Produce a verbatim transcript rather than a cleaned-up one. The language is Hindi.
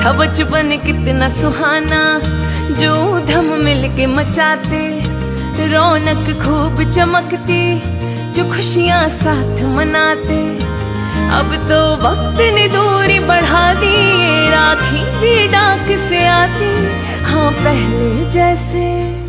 था बचपन कितना सुहाना, जो धम मिलके मचाते, रौनक खूब चमकती, जो खुशियाँ साथ मनाते। अब तो वक्त ने दूरी बढ़ा दी, ये राखी भी डाक से आती, हाँ पहले जैसे